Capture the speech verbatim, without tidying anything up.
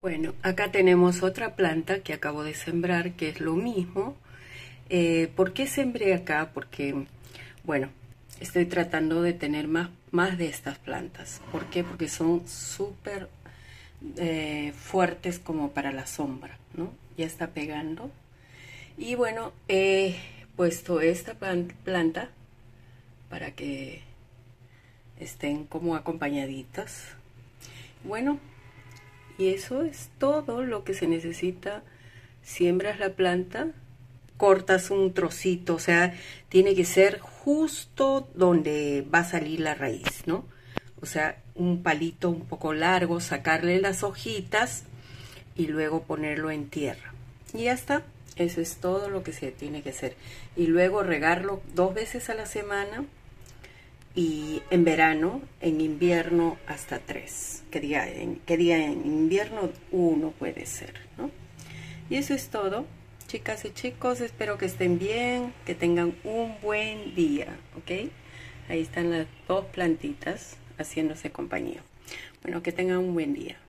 Bueno, acá tenemos otra planta que acabo de sembrar, que es lo mismo. Eh, ¿por qué sembré acá? Porque, bueno, estoy tratando de tener más, más de estas plantas. ¿Por qué? Porque son súper eh, fuertes como para la sombra, ¿no? Ya está pegando. Y bueno, he puesto esta planta para que estén como acompañaditas. Bueno, y eso es todo lo que se necesita. Siembras la planta, cortas un trocito, o sea, tiene que ser justo donde va a salir la raíz, ¿no? O sea, un palito un poco largo, sacarle las hojitas y luego ponerlo en tierra. Y ya está, eso es todo lo que se tiene que hacer. Y luego regarlo dos veces a la semana, y en verano, en invierno hasta tres. ¿Qué día en, qué día en invierno? Uno puede ser, ¿no? Y eso es todo, chicas y chicos. Espero que estén bien, que tengan un buen día, ¿ok? Ahí están las dos plantitas haciéndose compañía. Bueno, que tengan un buen día.